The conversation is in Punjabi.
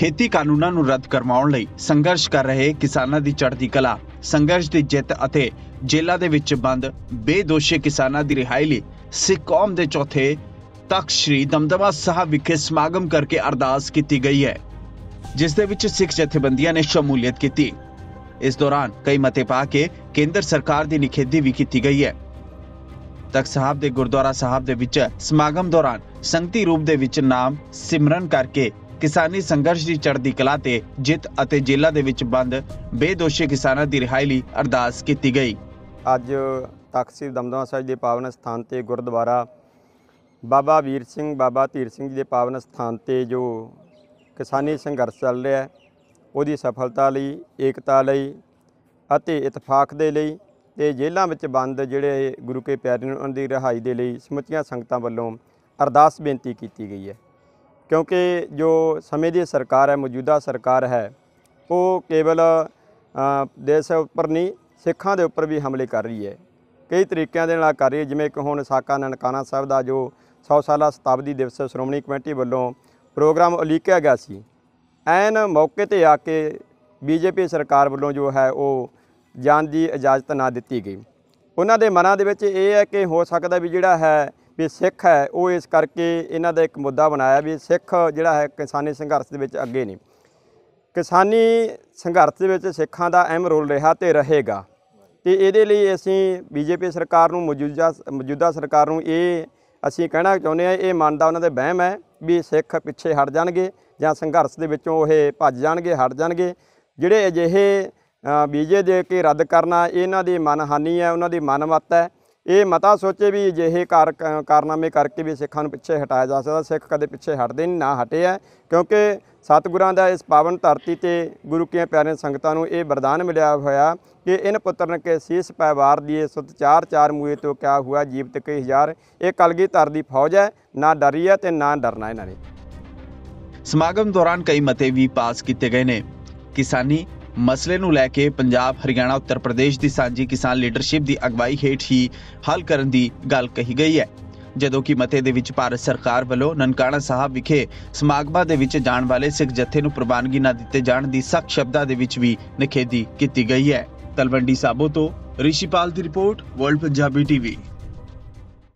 खेती कानूनां ਨੂੰ ਰੱਦ ਕਰਵਾਉਣ ਲਈ ਸੰਘਰਸ਼ ਕਰ ਰਹੇ ਕਿਸਾਨਾਂ ਦੀ ਚੜ੍ਹਦੀ ਕਲਾ, ਸੰਘਰਸ਼ ਦੀ ਜਿੱਤ ਅਤੇ ਜੇਲ੍ਹਾਂ ਦੇ ਵਿੱਚ ਬੰਦ ਬੇਦੋਸ਼ੀ ਕਿਸਾਨਾਂ ਦੀ ਰਿਹਾਈ ਲਈ ਸਿੱਖ ਕੌਮ ਦੇ ਚੌਥੇ ਤਖਤ ਸ੍ਰੀ ਦਮਦਮਾ ਸਾਹਿਬ ਵਿਖੇ ਸਮਾਗਮ ਕਰਕੇ ਅਰਦਾਸ ਕੀਤੀ ਗਈ ਹੈ, ਜਿਸ ਦੇ ਵਿੱਚ ਸਿੱਖ ਜਥੇਬੰਦੀਆਂ ਨੇ ਸ਼ਮੂਲੀਅਤ ਕੀਤੀ। इस दौरान कई मते पा के केंद्र सरकार की निखेधी भी की गई है। तख्त साहब के गुरुद्वारा साहब दे विच समागम दौरान संगती रूप दे विच नाम सिमरन करके किसानी संघर्ष की चढ़दी कला ते जित अते जेलां दे विच बंद बेदोशी किसानां दी रिहाई लई अरदास की गई। अज तख्त श्री दमदमा साहिब के पावन स्थान ते गुरुद्वारा बाबा वीर सिंह बाबा धीर सिंह जी के पावन स्थान ते जो किसानी संघर्ष चल रहा है ਉਹਦੀ ਸਫਲਤਾ ਲਈ, ਏਕਤਾ ਲਈ ਅਤੇ ਇਤਫਾਕ ਦੇ ਲਈ ਤੇ ਜੇਲ੍ਹਾਂ ਵਿੱਚ ਬੰਦ ਜਿਹੜੇ ਗੁਰੂ ਕੇ ਪਿਆਰੇ ਨੂੰ ਉਹਨਾਂ ਦੀ ਰਿਹਾਈ ਦੇ ਲਈ ਸਮੁੱਚੀਆਂ ਸੰਗਤਾਂ ਵੱਲੋਂ ਅਰਦਾਸ ਬੇਨਤੀ ਕੀਤੀ ਗਈ ਹੈ। ਕਿਉਂਕਿ ਜੋ ਸਮੇਂ ਦੀ ਸਰਕਾਰ ਹੈ, ਮੌਜੂਦਾ ਸਰਕਾਰ ਹੈ, ਉਹ ਕੇਵਲ ਦੇਸ਼ ਉੱਪਰ ਨਹੀਂ ਸਿੱਖਾਂ ਦੇ ਉੱਪਰ ਵੀ ਹਮਲੇ ਕਰ ਰਹੀ ਹੈ। ਕਈ ਤਰੀਕਿਆਂ ਦੇ ਨਾਲ ਕਰ ਰਹੀ ਹੈ, ਜਿਵੇਂ ਕਿ ਹੁਣ ਸਾਕਾ ਨਨਕਾਣਾ ਸਾਹਿਬ ਦਾ ਜੋ 100 ਸਾਲਾ ਸ਼ਤਾਬਦੀ ਦਿਵਸ ਸ਼੍ਰੋਮਣੀ ਕਮੇਟੀ ਵੱਲੋਂ ਪ੍ਰੋਗਰਾਮ ਉਲੀਕਿਆ ਗਿਆ ਸੀ, ਐਨ मौके ਤੇ ਆ ਕੇ बीजेपी ਸਰਕਾਰ ਵੱਲੋਂ ਜੋ ਹੈ ਉਹ ਜਾਣ ਦੀ ਇਜਾਜ਼ਤ ਨਾ ਦਿੱਤੀ ਗਈ। ਉਹਨਾਂ ਦੇ ਮਨਾਂ ਦੇ ਵਿੱਚ ਇਹ ਹੈ ਕਿ ਹੋ ਸਕਦਾ ਵੀ ਜਿਹੜਾ ਹੈ ਵੀ ਸਿੱਖ ਹੈ ਉਹ ਇਸ ਕਰਕੇ ਇਹਨਾਂ ਦਾ ਇੱਕ ਮੁੱਦਾ ਬਣਾਇਆ ਵੀ ਸਿੱਖ ਜਿਹੜਾ ਹੈ ਕਿਸਾਨੀ ਸੰਘਰਸ਼ ਦੇ ਵਿੱਚ ਅੱਗੇ ਨਹੀਂ। ਕਿਸਾਨੀ ਸੰਘਰਸ਼ ਦੇ ਵਿੱਚ ਸਿੱਖਾਂ ਦਾ ਅਹਿਮ ਰੋਲ ਰਿਹਾ ਤੇ ਰਹੇਗਾ ਤੇ ਇਹਦੇ ਲਈ ਅਸੀਂ बीजेपी ਸਰਕਾਰ ਨੂੰ ਮੌਜੂਦਾ ਸਰਕਾਰ ਨੂੰ ਇਹ ਅਸੀਂ ਕਹਿਣਾ ਚਾਹੁੰਦੇ ਹਾਂ, ਇਹ ਮਨ ਦਾ ਉਹਨਾਂ ਦੇ ਵਹਿਮ ਹੈ ਵੀ ਸਿੱਖ ਪਿੱਛੇ ਹਟ ਜਾਣਗੇ ਜਾਂ ਸੰਘਰਸ਼ ਦੇ ਵਿੱਚੋਂ ਇਹ ਭੱਜ ਜਾਣਗੇ, ਹਟ ਜਾਣਗੇ। ਜਿਹੜੇ ਅਜਿਹੇ ਵੀਜ਼ੇ ਦੇ ਕੇ ਰੱਦ ਕਰਨਾ ਇਹਨਾਂ ਦੀ ਮਨਹਾਨੀ ਹੈ, ਉਹਨਾਂ ਦੀ ਮਨਮੱਤ ਹੈ। ਇਹ ਮਤਾ ਸੋਚੇ ਵੀ ਅਜਿਹੇ ਕਾਰਨਾਮੇ ਕਰਕੇ ਵੀ ਸਿੱਖਾਂ ਨੂੰ ਪਿੱਛੇ ਹਟਾਇਆ ਜਾ ਸਕਦਾ। ਸਿੱਖ ਕਦੇ ਪਿੱਛੇ ਹਟਦੇ ਨਹੀਂ, ਨਾ ਹਟੇ ਹੈ, ਕਿਉਂਕਿ ਸਤਿਗੁਰਾਂ ਦਾ ਇਸ ਪਾਵਨ ਧਰਤੀ ਤੇ ਗੁਰੂ ਕੀਆਂ ਪਿਆਰੀਆਂ ਸੰਗਤਾਂ ਨੂੰ ਇਹ ਵਰਦਾਨ ਮਿਲਿਆ ਹੋਇਆ कि इन पुत्रन के शीस पै वार दिए सुत चार चार मुए तो क्या हुआ जीवत कई हजार। ये कलगीधर दी फौज है, ना डरी है ते ना डरना इन्होंने। समागम दौरान कई मते भी पास किए गए ने। किसानी मसले नूं लैके पंजाब, हरियाणा, उत्तर प्रदेश की सांझी किसान लीडरशिप की अगवाई हेठ ही हल करन दी गल कही गई है, जदों कि मते दे विच भारत सरकार वालों ननकाना साहब विखे समागमां दे विच जाण वाले सिख जत्थे नूं प्रवानगी ना दिते जाण दी सख्त शब्दां दे विच भी निखेधी की गई है। तलवंडी साबो तो ऋषिपाल की रिपोर्ट, वर्ल्ड पंजाबी टीवी।